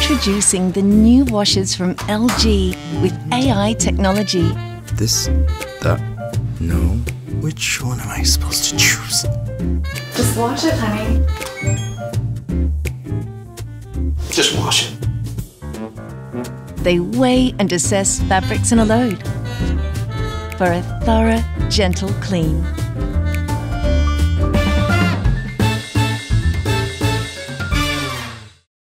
Introducing the new washers from LG with AI technology. This, that, no. Which one am I supposed to choose? Just wash it, honey. Just wash it. They weigh and assess fabrics in a load for a thorough, gentle clean.